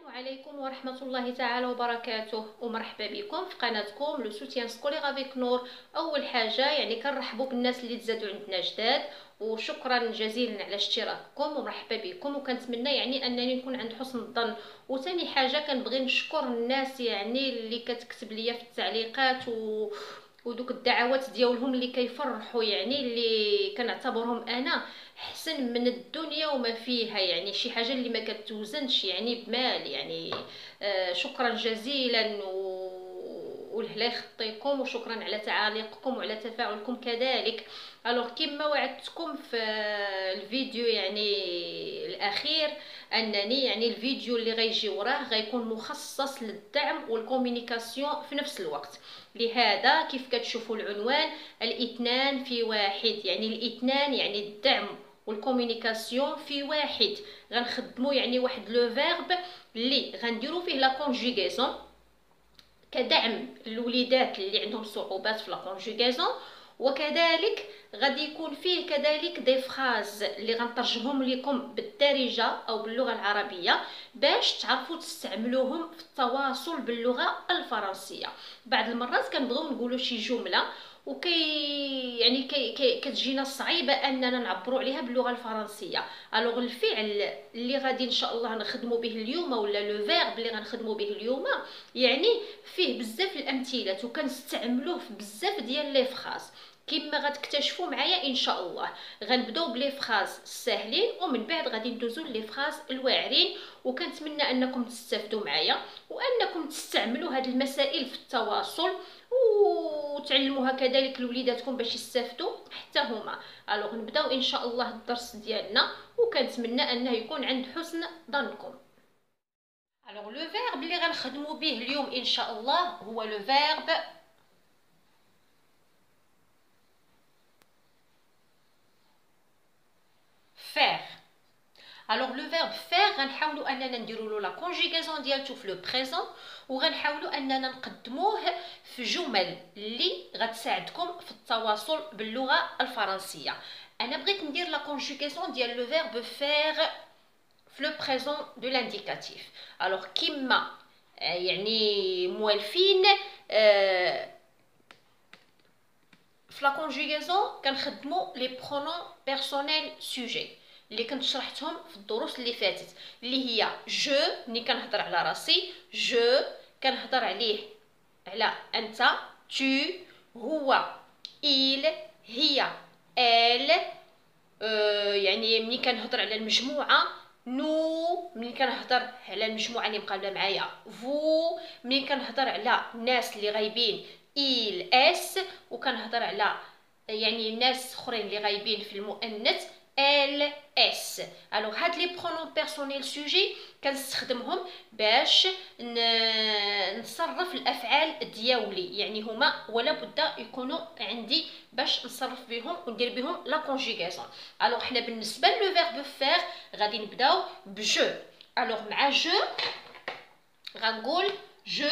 السلام عليكم ورحمة الله تعالى وبركاته، ومرحبا بكم في قناتكم لو سوتيان سكولير افيك نور. اول حاجه كنرحبوا بالناس اللي تزادوا عندنا جداد، وشكرا جزيلا على اشتراككم ومرحبا بكم، وكنتمنى انني نكون عند حسن الظن. وثاني حاجه كنبغي نشكر الناس اللي كتكتب ليا في التعليقات ودوك الدعوات ديالهم اللي كيفرحوا، اللي كنعتبرهم انا حسن من الدنيا وما فيها، شي حاجه اللي ما كتوزنش بمال. شكرا جزيلا والله يخطيكم، وشكرا على تعاليقكم وعلى تفاعلكم كذلك. الوغ كما وعدتكم في الفيديو الاخير انني الفيديو اللي غيجي وراه غيكون مخصص للدعم والكوميونيكاسيون في نفس الوقت. لهذا كيف كتشوفوا العنوان الاثنان في واحد، الاثنان الدعم والكوميونيكاسيون في واحد. غنخدموا واحد لو فيرب اللي غنديروا فيه لا كونجوغيزون كدعم للوليدات اللي عندهم صعوبات في لا كونجوغيزون، وكذلك غادي يكون فيه كذلك دي فراز اللي غنترجمهم لكم بالدارجه او باللغه العربيه باش تعرفوا تستعملوهم في التواصل باللغه الفرنسيه. بعض المرات كنبغيو نقولوا شي جمله كتجينا صعيبه اننا نعبروا عليها باللغه الفرنسيه. الوغ الفعل اللي غادي ان شاء الله نخدموا به اليوم، ولا لو فيرب اللي غنخدموا به اليوم، فيه بزاف الامثله وكنستعملوه في بزاف ديال لي فراز كما غتكتشفوا معايا ان شاء الله. غنبداو بلي فراز الساهلين ومن بعد غادي ندوزو لي فراز الواعرين، وكنتمنى انكم تستافدوا معايا وانكم تستعملوا هذه المسائل في التواصل وتعلموها كذلك لوليداتكم باش يستافدوا حتى هما. الوغ نبداو ان شاء الله الدرس ديالنا، وكنتمنى انه يكون عند حسن ظنكم. الوغ لو فيرب اللي غنخدموا به اليوم ان شاء الله هو لو فيرب faire. Alors le verbe faire غنحاولوا اننا نديروا له لا كونجوغيزون ديالته في لو بريزون، وغنحاولوا اننا نقدموه في جمل اللي غتساعدكم في التواصل باللغه الفرنسيه. انا بغيت ندير لا كونجوغيزون ديال لو فيرب faire في لو بريزون دو لانديكاتيف. الوغ كيما موالفين في لا كونجوغيزون كنخدموا لي برونون بيرسونيل سوجي اللي كنت شرحتهم في الدروس اللي فاتت، اللي هي جو ملي كنهضر على راسي، جو كنهضر عليه على انت، tu هو، il هي، elle ملي كنهضر على المجموعه، نو ملي كنهضر على المجموعه اللي مقابله معايا، فو ملي كنهضر على الناس اللي غايبين، il اس، وكنهضر على الناس اخرين اللي غايبين في المؤنث، ال اس. الوغ هاد لي برونون بيرسونيل سوجي كنستخدمهم باش نصرف الافعال دياولي، هما ولا بد يكونوا عندي باش نصرف بهم وندير بهم لا كونجوغيزون. الوغ حنا بالنسبه لو فيرب فير غادي نبداو بجو. الوغ مع جو غنقول جو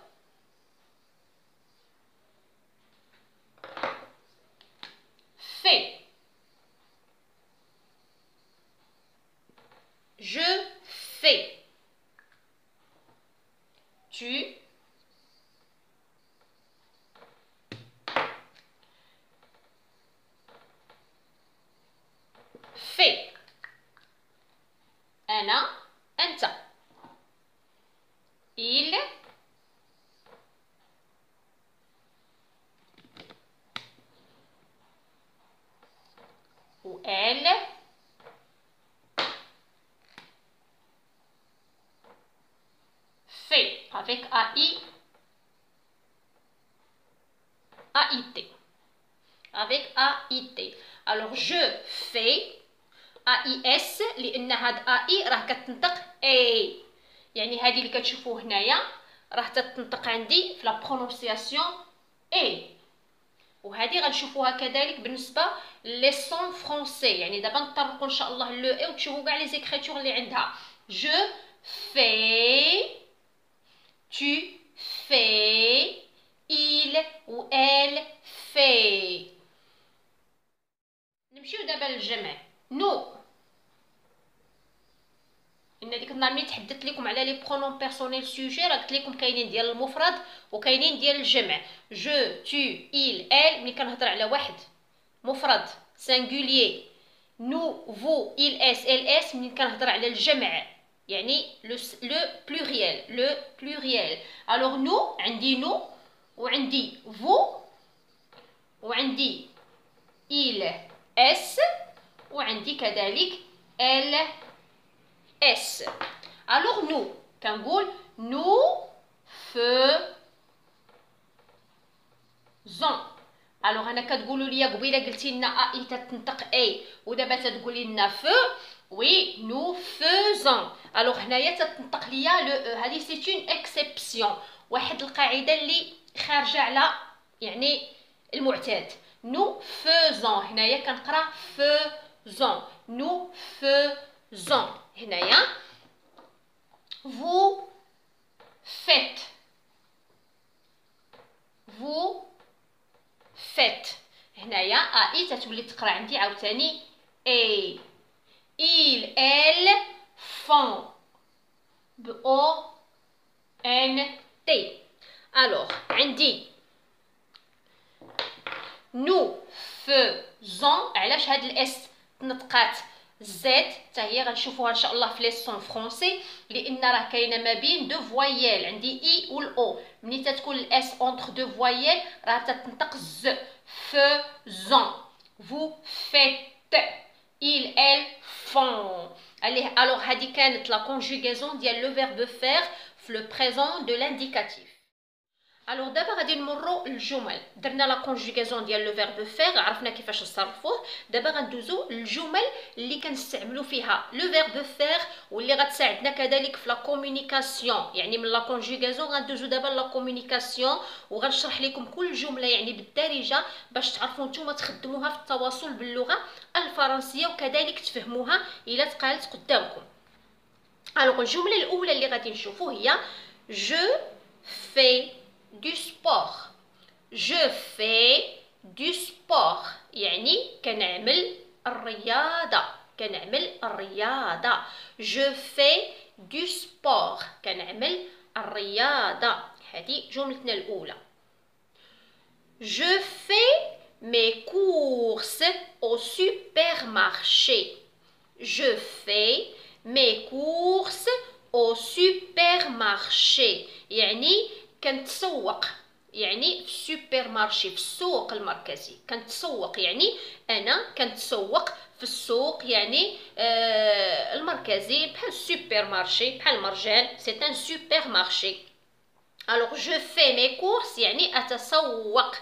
fais. Je fais. Tu fais. أنا، أنت. il ou elle fait avec AI, AIT. Avec AIT. Alors je fais AIS لأن هاد AI راه كتنطق اي، هادي اللي كتشوفوه هنايا راه تتنطق عندي في لا برونونسياسيون اي، وهذه غنشوفوها كذلك بالنسبه لي سون فرونسي. دابا نطرقوا ان شاء الله لو اي وتشوفوا كاع لي زيكريتور اللي عندها. جو في، tu fais، il ou elle fait. نمشيو دابا للجمع. nous ان ديك النهار ملي تحدثت لكم على لي برونوم بيرسونيل سوجي راه قلت لكم كاينين ديال المفرد وكاينين ديال الجمع. جو تو il elle ملي كنهضر على واحد مفرد سانغولير. نو فو il elles ملي كنهضر على الجمع يعني لو بلوريال. الوغ نو عندي نو وعندي فو وعندي il اس وعندي كذلك ال اس. الوغ نو كنقول نو فوزون. الوغ انا كتقولوا لي قبيله قلتي لنا اي تتنطق اي ودابا تتقولي لنا ف. وي نو فوزون. الوغ هنايا تتنطق ليا لو او. هذه سي اون اكسبسيون، واحد القاعده اللي خارجه على يعني المعتاد. نو فوزون هنايا كنقرا فوزون. نو فوزون هنايا vous faites. vous faites هنايا اي تتولي تقرا عندي عاوتاني اي. il elle font ب او ان تي. الوغ عندي نو فوزون. علاش هاد الاس تنطقات زد حتى هي غنشوفوها ان شاء الله في ليسون فرونسي، لان راه كاينه ما بين دو فوايال عندي اي والاو. ملي تتكون الاس اونتر دو فوايال راه تتنطق ز. فوزون فو فيت il elle font. الوغ هادي كانت لا كونجوغاسيون ديال لو فيرب فير في لو بريزون دو لانديكاتيف. الوغ دابا غادي نمروا للجمل. درنا لا كونجوغاسيون ديال لو فيرب فير، عرفنا كيفاش نصرفوه. دابا غندوزو للجمل اللي كنستعملوا فيها لو فيرب فير واللي غتساعدنا كذلك في لا كومونيكاسيون. يعني من لا كونجوغاسيون غندوزو دابا لا كومونيكاسيون وغنشرح لكم كل جمله يعني بالدارجه باش تعرفوا نتوما تخدموها في التواصل باللغه الفرنسيه وكذلك تفهموها الا تقالت قدامكم. الوغ الجمله الاولى اللي غادي نشوفو هي جو في du sport. je fais du sport يعني كنعمل الرياضة. je fais du sport كنعمل الرياضة. هذه جملتنا الأولى. je fais mes courses au supermarché. je fais mes courses au supermarché يعني كنتسوق يعني في السوبر مارشي في السوق المركزي. كنتسوق يعني انا كنتسوق في السوق يعني المركزي بحال السوبر مارشي بحال مرجان. سي ان سوبر مارشي. الوغ جو في مي كورس يعني اتسوق.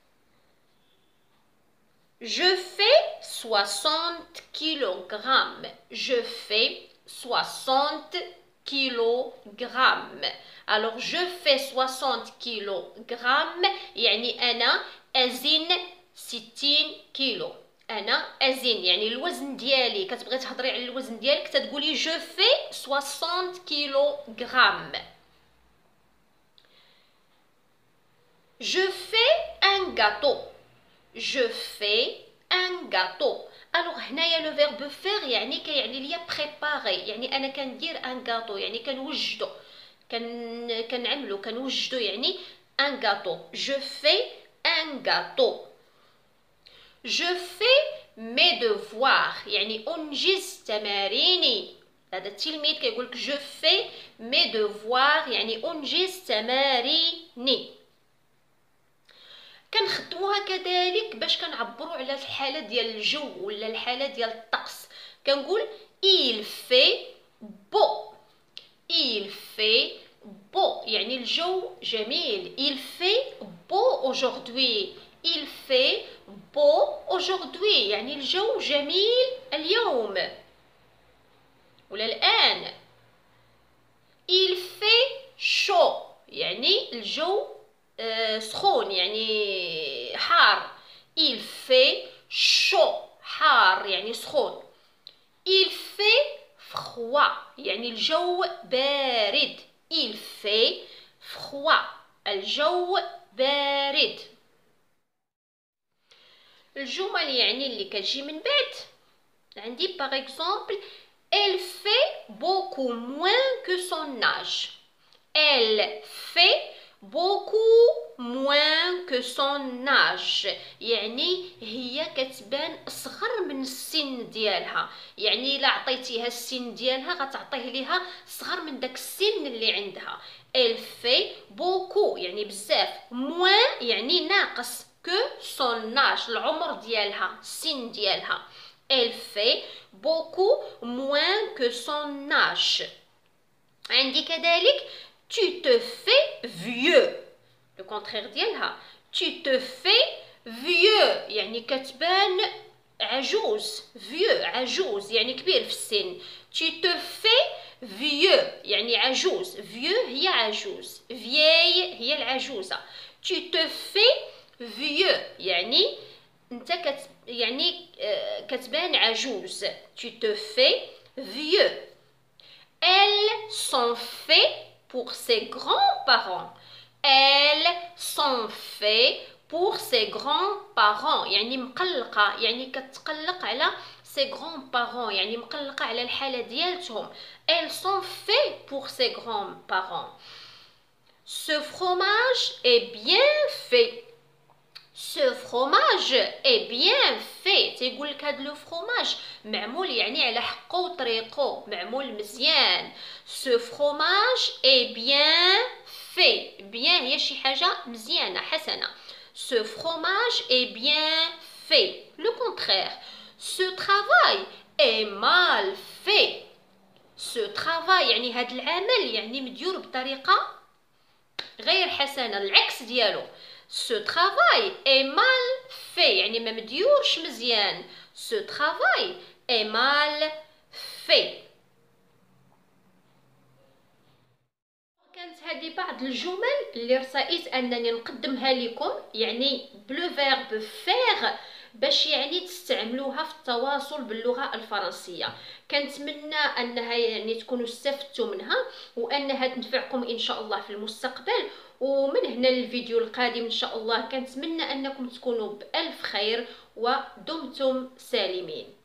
je fais 60 kilogrammes. je fais 60 kilogrammes. Alors je fais 60 kilogrammes يعني أنا أزن 60 كيلو. أنا أزن يعني الوزن ديالي. كتبغي تهضري على الوزن ديالك تتقولي je fais 60 kilogrammes. je fais un gâteau. je fais un gâteau. الوغ هنايا لو فيرب فير يعني كيعني ليا بريباري يعني انا كندير ان غاتو يعني كنوجدو كنعملو كنوجدو يعني ان غاتو. je fais un gâteau. je fais mes devoirs يعني انجز تماريني. هذا التلميذ كيقولك je fais mes devoirs يعني انجز تماريني. كنخدموها كذلك باش كنعبروا على الحاله ديال الجو ولا الحاله ديال الطقس. كنقول il fait beau. il fait beau يعني الجو جميل. il fait beau aujourd'hui. il fait beau aujourd'hui يعني الجو جميل اليوم ولا الآن. il fait chaud يعني الجو سخون يعني حار. il fait chaud حار يعني سخون. il fait froid يعني الجو بارد. il fait froid الجو بارد. الجمل يعني اللي كتجي من بعد عندي باغ اكزومبل Elle fait beaucoup moins que son âge. Elle fait beaucoup moins que son âge. يعني هي كتبان أصغر من السن ديالها. يعني إلا عطيتيها السن ديالها غتعطيه ليها صغر من داك السن اللي عندها. Elle fait beaucoup يعني بزاف. moins يعني ناقص. que son âge العمر ديالها السن ديالها. Elle fait beaucoup moins que son âge. عندي كذلك tu te fais vieux. le contraire ديالها tu te fais vieux يعني كتبان عجوز. vieux عجوز يعني كبير في السن. tu te fais vieux يعني عجوز. vieux هي عجوز. vieille هي العجوزة. tu te fais vieux يعني انت يعني كتبان عجوز. tu te fais vieux. Elle s'en fait pour ses grands-parents. Elle s'en fait pour ses grands-parents يعني مقلقة يعني كتقلق على ses grands-parents يعني مقلقة على الحالة ديالتهم. Elle s'en fait pour ses grands-parents. Ce fromage est bien fait. Ce fromage est bien fait. تيقول لك هاد لو fromage معمول يعني على حقه وطريقه معمول مزيان. Ce fromage est bien fait. bien هي شي حاجة مزيانة حسنة. Ce fromage est bien fait. Le contraire. Ce travail est mal fait. Ce travail يعني هاد العمل يعني مديور بطريقة غير حسنة العكس ديالو. Ce travail est mal fait يعني ما مديورش مزيان. Ce travail est mal fait. كانت هذه بعض الجمل اللي رصيت انني نقدمها لكم يعني بلو فيرب فيغ باش يعني تستعملوها في التواصل باللغة الفرنسية. كنتمنى انها يعني تكونوا استفدتوا منها وانها تنفعكم ان شاء الله في المستقبل. ومن هنا للفيديو القادم ان شاء الله كنتمنى انكم تكونوا بألف خير ودمتم سالمين.